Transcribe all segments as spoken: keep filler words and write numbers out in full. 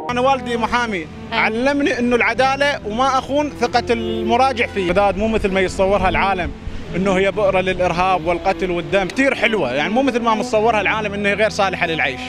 أنا والدي محامي، علمني إنه العدالة وما أخون ثقة المراجع فيه. بغداد مو مثل ما يتصورها العالم إنه هي بؤرة للإرهاب والقتل والدم، كثير حلوة، يعني مو مثل ما متصورها العالم إنه هي غير صالحة للعيش.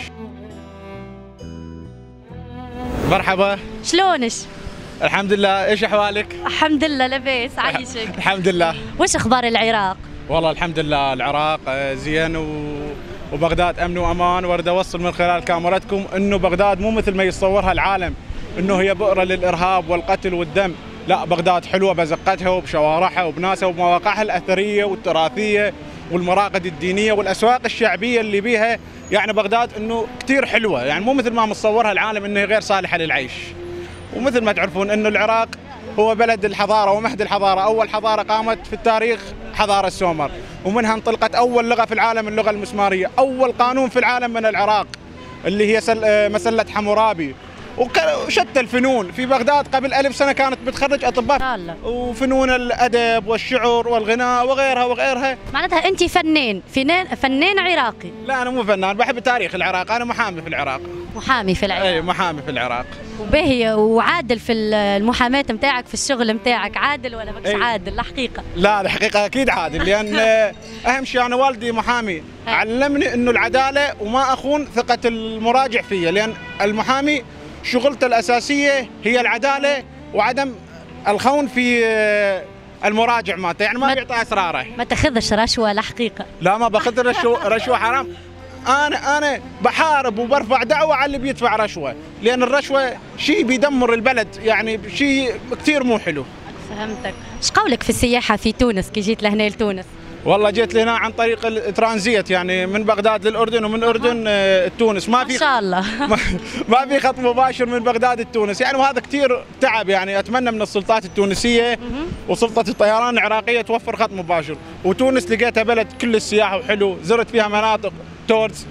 مرحبا. شلونش؟ الحمد لله، إيش أحوالك؟ الحمد لله لبيس، عايشك. الحمد لله. وش أخبار العراق؟ والله الحمد لله العراق زين و... وبغداد أمن وأمان. وارد أوصل من خلال كاميرتكم إنه بغداد مو مثل ما يتصورها العالم إنه هي بؤرة للإرهاب والقتل والدم، لا بغداد حلوة بزقتها وبشوارعها وبناسها وبمواقعها الأثرية والتراثية والمراقد الدينية والأسواق الشعبية اللي بيها. يعني بغداد إنه كثير حلوة، يعني مو مثل ما متصورها العالم إنه هي غير صالحة للعيش. ومثل ما تعرفون إنه العراق هو بلد الحضارة ومهد الحضارة، أول حضارة قامت في التاريخ حضارة السومر، ومنها انطلقت أول لغة في العالم اللغة المسمارية، أول قانون في العالم من العراق اللي هي مسلة حمورابي، وشتى الفنون. في بغداد قبل ألف سنة كانت بتخرج أطباء وفنون الأدب والشعر والغناء وغيرها وغيرها. معناتها أنت فنان فنان فنان عراقي؟ لا أنا مو فنان، بحب تاريخ العراق، أنا محامي في العراق. محامي في العراق؟ أي محامي في العراق. وباهي وعادل في المحاماة متاعك، في الشغل متاعك عادل ولا مش عادل الحقيقة؟ لا الحقيقة أكيد عادل، لأن أهم شيء أنا والدي محامي، علمني إنه العدالة وما أخون ثقة المراجع فيه، لأن المحامي شغلته الأساسية هي العدالة وعدم الخون في المراجع مالته، يعني ما يعطي أسراره. ما تاخذش رشوة الحقيقة؟ لا ما باخذ رشوة، رشوة حرام. أنا أنا بحارب وبرفع دعوة على اللي بيدفع رشوة، لأن الرشوة شيء بيدمر البلد، يعني شيء كثير مو حلو. فهمتك. ايش قولك في السياحة في تونس كي جيت لهنا لتونس؟ والله جيت لهنا عن طريق الترانزيت، يعني من بغداد للأردن ومن الأردن تونس. ما في ما شاء الله ما في خط مباشر من بغداد لتونس، يعني وهذا كثير تعب. يعني أتمنى من السلطات التونسية وسلطة الطيران العراقية توفر خط مباشر. وتونس لقيتها بلد كل السياحة وحلو، زرت فيها مناطق تورس،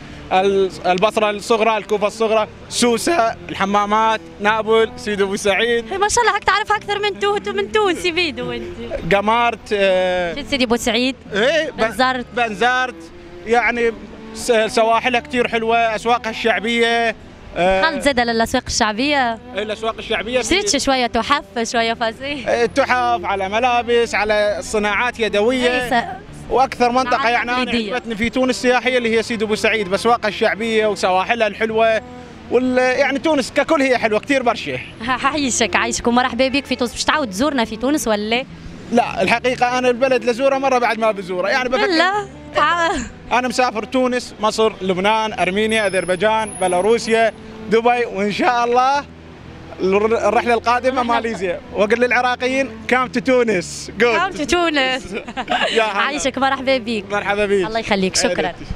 البصرة الصغرى، الكوفة الصغرى، سوسة، الحمامات، نابل، سيدي ابو سعيد. ما شاء الله هك تعرفها اكثر من توت ومن تونسي بيدو انت. قمرت آه جيت سيدي ابو سعيد؟ ايه بنزرت بنزرت يعني سواحلها كثير حلوة، اسواقها الشعبية. دخلت آه زاد للاسواق الشعبية؟ ايه الاسواق الشعبية شريت شوية تحف شوية فسيح؟ ايه تحف، على ملابس، على صناعات يدوية. واكثر منطقه يعني انا عجبتني في تونس سياحيه اللي هي سيدي ابو سعيد، باسواقها الشعبيه وسواحلها الحلوه، وال يعني تونس ككل هي حلوه كثير برشا. حعيشك عايشك ومرحبا بك في تونس. مش تعود تزورنا في تونس ولا؟ لا الحقيقه انا البلد لزوره مره بعد ما بزوره، يعني بفكر. لا انا مسافر تونس، مصر، لبنان، ارمينيا، اذربيجان، بيلاروسيا، دبي، وان شاء الله الرحله القادمه ماليزيا. واقول للعراقيين كام تو تونس، كام تو تونس. عايشك مرحبا بك. مرحبا بك. الله يخليك، شكرا.